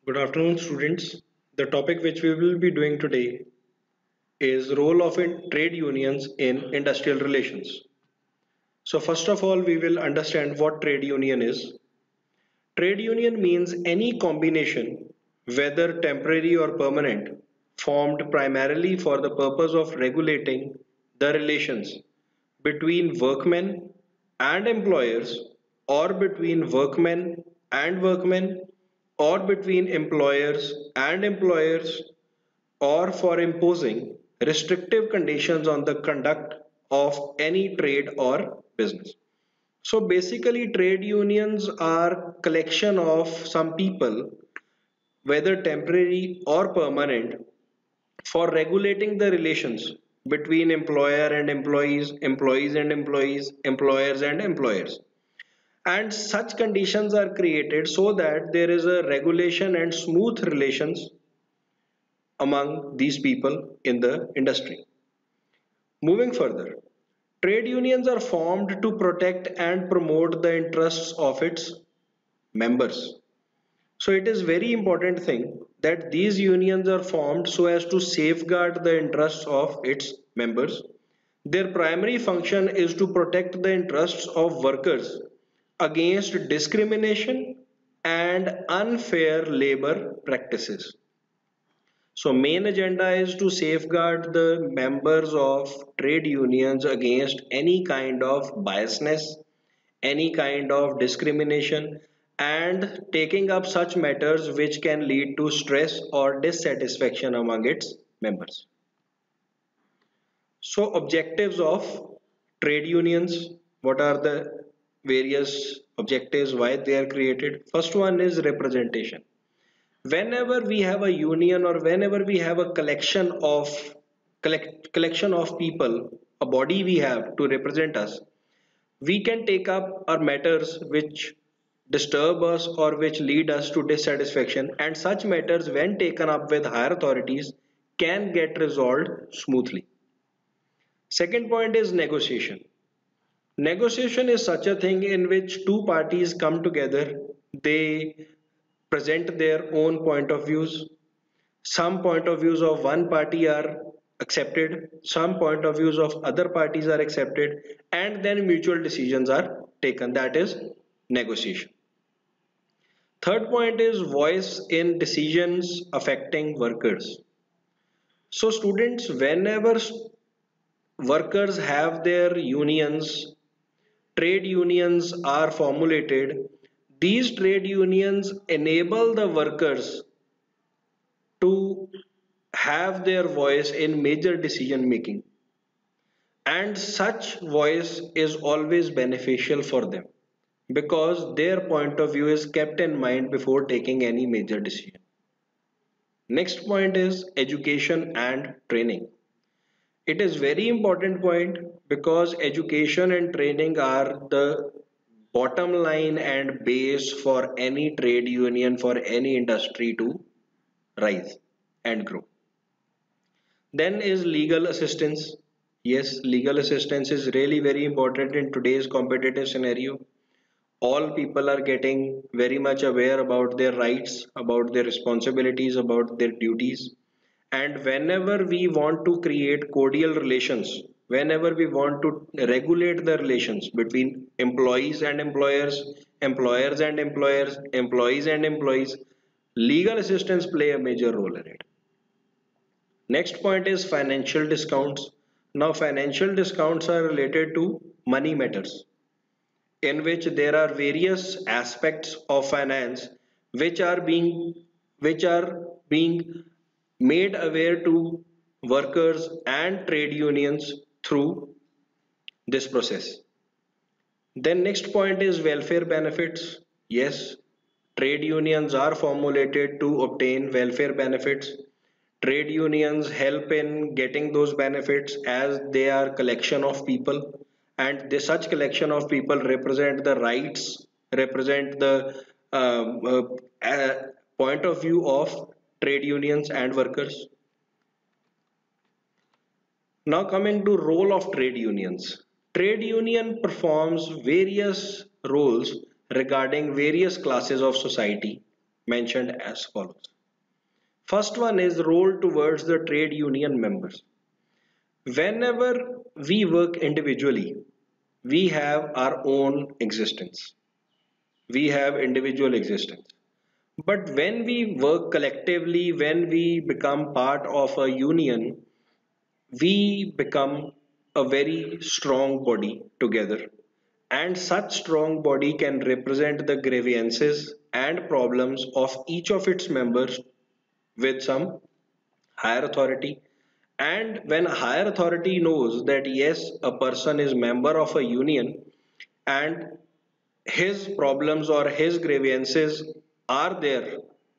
Good afternoon, students. The topic which we will be doing today is role of trade unions in industrial relations. So first of all, we will understand what trade union is. Trade union means any combination, whether temporary or permanent, formed primarily for the purpose of regulating the relations between workmen and employers, or between workmen and workmen, or between employers and employers, or for imposing restrictive conditions on the conduct of any trade or business. So basically, trade unions are collection of some people, whether temporary or permanent, for regulating the relations between employer and employees, employees and employees, employers and employers. And such conditions are created so that there is a regulation and smooth relations among these people in the industry. Moving further, trade unions are formed to protect and promote the interests of its members. So it is very important thing that these unions are formed so as to safeguard the interests of its members. Their primary function is to protect the interests of workers against discrimination and unfair labor practices. So main agenda is to safeguard the members of trade unions against any kind of biasness, any kind of discrimination, and taking up such matters which can lead to stress or dissatisfaction among its members. So objectives of trade unions, what are the various objectives, why they are created? First one is representation. Whenever we have a union or whenever we have a collection of people, a body we have to represent us, we can take up our matters which disturb us or which lead us to dissatisfaction, and such matters when taken up with higher authorities can get resolved smoothly. Second point is negotiation. Negotiation is such a thing in which two parties come together, they present their own point of views. Some point of views of one party are accepted, some point of views of other parties are accepted, and then mutual decisions are taken. That is negotiation. Third point is voice in decisions affecting workers. So students, whenever workers have their unions, trade unions are formulated, these trade unions enable the workers to have their voice in major decision making, and such voice is always beneficial for them because their point of view is kept in mind before taking any major decision. Next point is education and training. It is very important point because education and training are the bottom line and base for any trade union, for any industry to rise and grow. Then is legal assistance. Yes, legal assistance is really very important in today's competitive scenario. All people are getting very much aware about their rights, about their responsibilities, about their duties. And whenever we want to create cordial relations, whenever we want to regulate the relations between employees and employers, employers and employers, employees and employees, legal assistance play a major role in it. Next point is financial discounts. Now, financial discounts are related to money matters, in which there are various aspects of finance which are being which are being made aware to workers and trade unions through this process. Then next point is welfare benefits. Yes, trade unions are formulated to obtain welfare benefits. Trade unions help in getting those benefits as they are collection of people, and such collection of people represent the rights, represent the point of view of trade unions and workers. Now coming to role of trade unions. Trade union performs various roles regarding various classes of society, mentioned as follows. First one is role towards the trade union members. Whenever we work individually, we have our own existence. We have individual existence. But when we work collectively, when we become part of a union, we become a very strong body together. And such strong body can represent the grievances and problems of each of its members with some higher authority. And when a higher authority knows that yes, a person is member of a union and his problems or his grievances are there,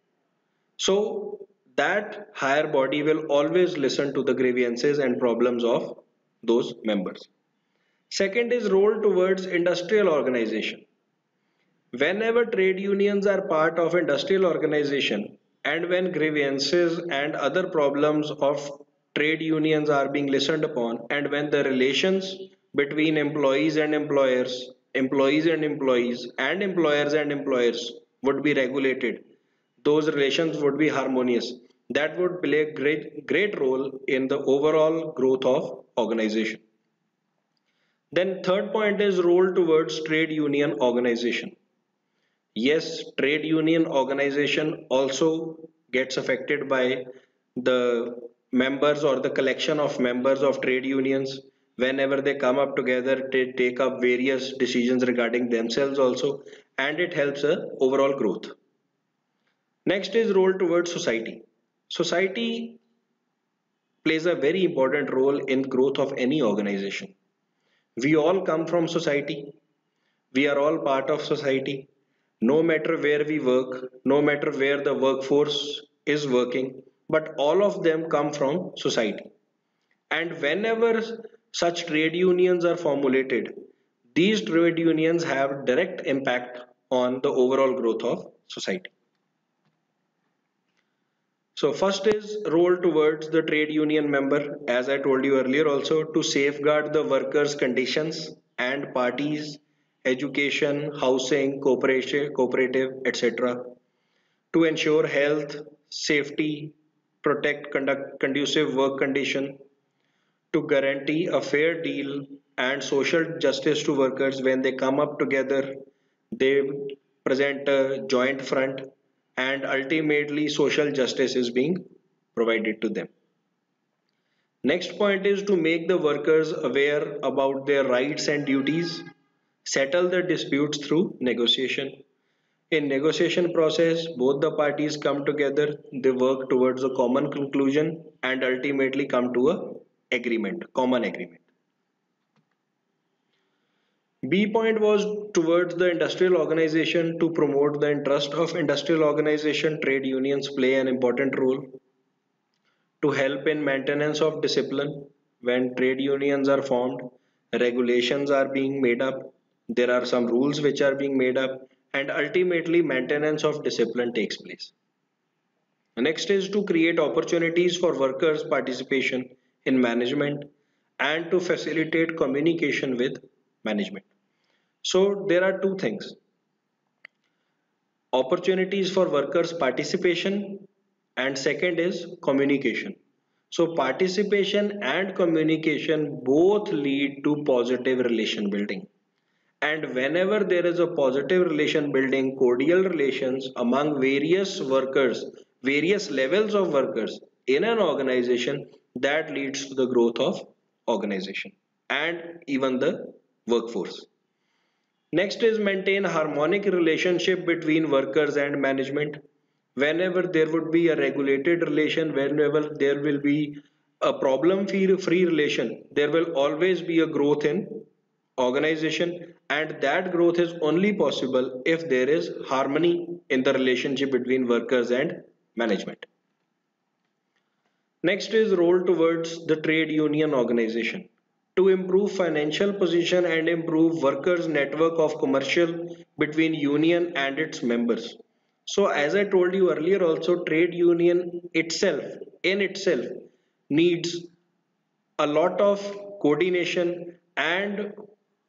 so that higher body will always listen to the grievances and problems of those members. Second is role towards industrial organization. Whenever trade unions are part of industrial organization and when grievances and other problems of trade unions are being listened upon and when the relations between employees and employees, and employers would be regulated, those relations would be harmonious. That would play a great role in the overall growth of organization. Then third point is role towards trade union organization. Yes, trade union organization also gets affected by the members or the collection of members of trade unions. Whenever they come up together, they take up various decisions regarding themselves also, and it helps a overall growth. Next is role towards society. Society plays a very important role in growth of any organization. We all come from society. We are all part of society. No matter where we work, no matter where the workforce is working, but all of them come from society. And whenever such trade unions are formulated, these trade unions have direct impact on the overall growth of society. So first is role towards the trade union member, as I told you earlier also, to safeguard the workers' conditions and parties, education, housing, cooperation, cooperative, etc. To ensure health, safety, protect conducive work condition, to guarantee a fair deal and social justice to workers when they come up together, they present a joint front and ultimately social justice is being provided to them. Next point is to make the workers aware about their rights and duties, settle the disputes through negotiation. In negotiation process, both the parties come together, they work towards a common conclusion and ultimately come to a common agreement. B point was towards the industrial organization to promote the interest of industrial organization. Trade unions play an important role to help in maintenance of discipline. When trade unions are formed, regulations are being made up, there are some rules which are being made up, and ultimately maintenance of discipline takes place. Next is to create opportunities for workers' participation in management and to facilitate communication with management. So there are two things: opportunities for workers' participation, and second is communication. So participation and communication both lead to positive relation building. And whenever there is a positive relation building, cordial relations among various workers, various levels of workers in an organization, that leads to the growth of organization and even the workforce. Next is maintain harmonic relationship between workers and management. Whenever there would be a regulated relation, whenever there will be a problem free relation, there will always be a growth in organization, and that growth is only possible if there is harmony in the relationship between workers and management. Next is role towards the trade union organization to improve financial position and improve workers network of commercial between union and its members. So as I told you earlier also, trade union itself in itself needs a lot of coordination, and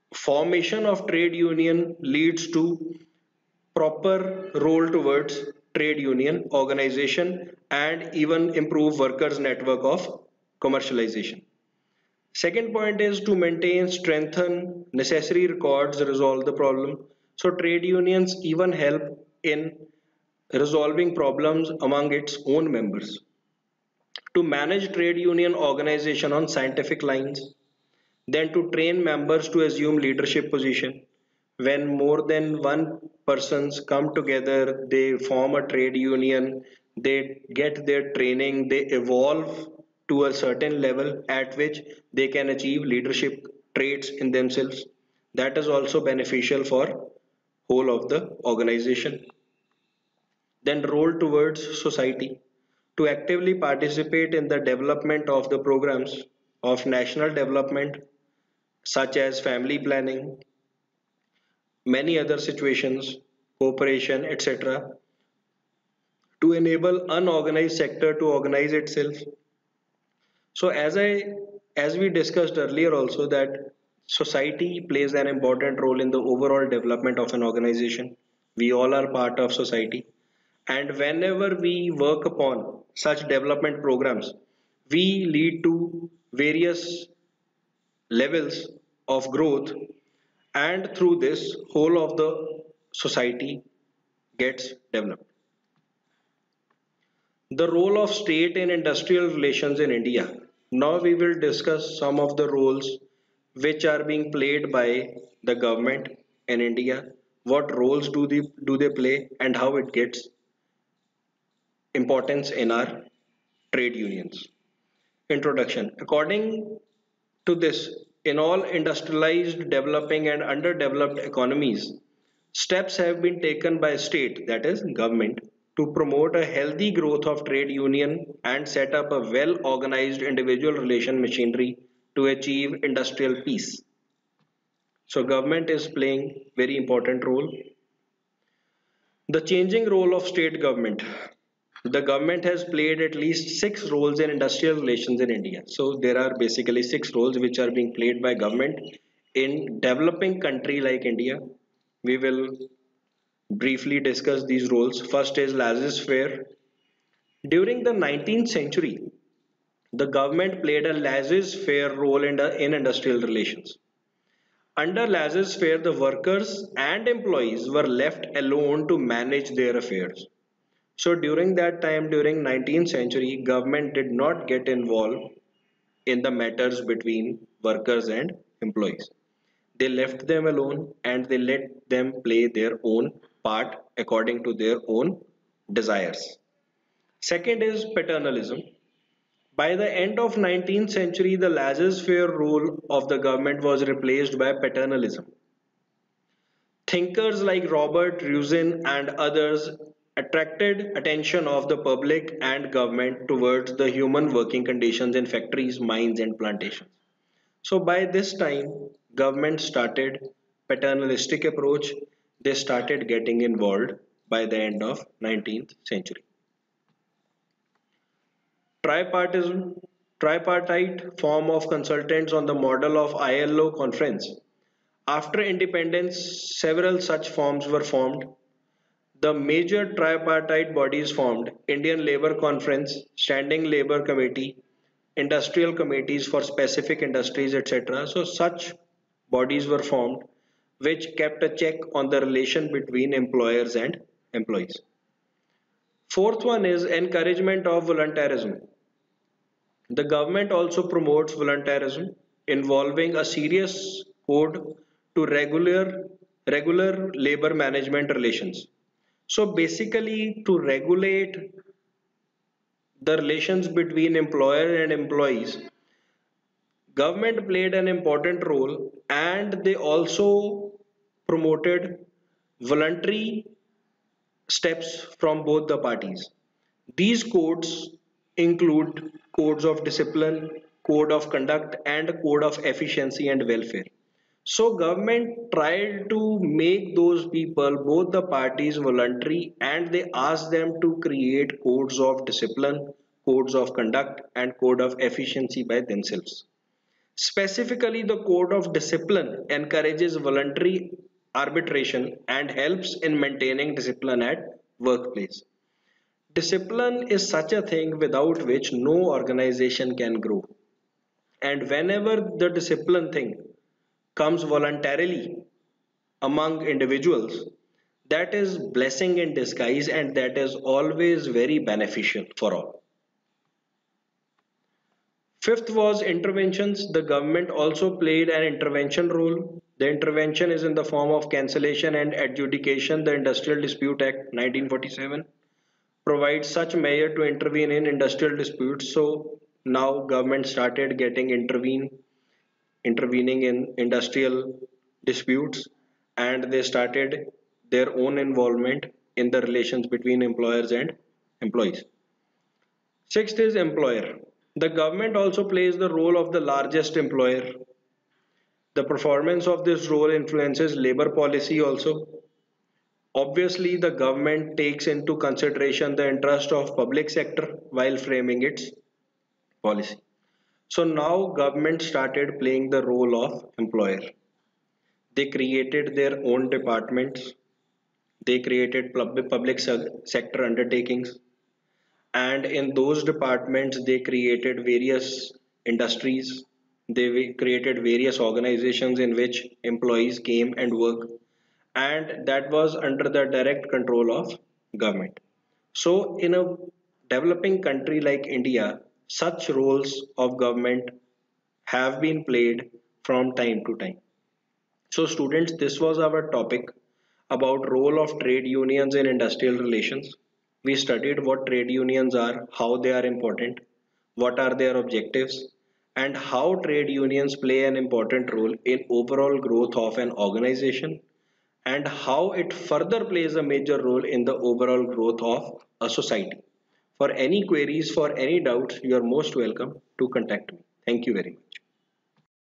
formation of trade union leads to proper role towards trade union organization and even improve workers' network of commercialization. Second point is to maintain, strengthen necessary records, resolve the problem. So trade unions even help in resolving problems among its own members. To manage trade union organization on scientific lines, then to train members to assume leadership position. When more than one persons come together, they form a trade union, they get their training, they evolve to a certain level at which they can achieve leadership traits in themselves. That is also beneficial for whole of the organization. Then role towards society to actively participate in the development of the programs of national development such as family planning, many other situations, cooperation, etc., to enable unorganized sector to organize itself. So as we discussed earlier also that society plays an important role in the overall development of an organization. We all are part of society. And whenever we work upon such development programs, we lead to various levels of growth, and through this whole of the society gets developed. The role of state in industrial relations in India. Now we will discuss some of the roles which are being played by the government in India. What roles do they play and how it gets importance in our trade unions. Introduction. According to this, in all industrialized, developing and underdeveloped economies, steps have been taken by state, that is government, to promote a healthy growth of trade union and set up a well organized individual relation machinery to achieve industrial peace. So government is playing very important role. The changing role of state government. The government has played at least six roles in industrial relations in India. So there are basically six roles which are being played by government in developing country like India. We will briefly discuss these roles. First is laissez-faire. During the 19th century, the government played a laissez-faire role in industrial relations. Under laissez-faire, the workers and employees were left alone to manage their affairs. So during that time, during 19th century, government did not get involved in the matters between workers and employees. They left them alone and they let them play their own part according to their own desires. Second is paternalism. By the end of 19th century, the laissez-faire rule of the government was replaced by paternalism. Thinkers like Robert Rusin and others attracted attention of the public and government towards the human working conditions in factories, mines and plantations. So by this time, government started paternalistic approach. They started getting involved by the end of 19th century. Tripartism, tripartite form of consultants on the model of ILO conference. After independence, several such forms were formed. The major tripartite bodies formed: Indian Labour Conference, Standing Labour Committee, industrial committees for specific industries, etc. So such bodies were formed which kept a check on the relation between employers and employees. Fourth one is encouragement of voluntarism. The government also promotes voluntarism involving a serious code to regular labor management relations. So basically to regulate the relations between employer and employees, government played an important role and they also promoted voluntary steps from both the parties. These codes include codes of discipline, code of conduct, and code of efficiency and welfare. So government tried to make those people, both the parties, voluntary, and they asked them to create codes of discipline, codes of conduct, and code of efficiency by themselves. Specifically, the code of discipline encourages voluntary arbitration and helps in maintaining discipline at workplace. Discipline is such a thing without which no organization can grow. And whenever the discipline thing comes voluntarily among individuals, that is blessing in disguise and that is always very beneficial for all. Fifth was interventions. The government also played an intervention role. The intervention is in the form of cancellation and adjudication. The Industrial Dispute Act 1947 provides such measure to intervene in industrial disputes. So now government started getting intervening in industrial disputes, and they started their own involvement in the relations between employers and employees. Sixth is employer. The government also plays the role of the largest employer. The performance of this role influences labor policy also. Obviously, the government takes into consideration the interest of public sector while framing its policy. So now government started playing the role of employer. They created their own departments. They created public sector undertakings, and in those departments they created various industries. They created various organizations in which employees came and worked, and that was under the direct control of government. So in a developing country like India, such roles of government have been played from time to time. So students, this was our topic about role of trade unions in industrial relations. We studied what trade unions are, how they are important, what are their objectives, and how trade unions play an important role in overall growth of an organization, and how it further plays a major role in the overall growth of a society. For any queries, for any doubts, you are most welcome to contact me. Thank you very much.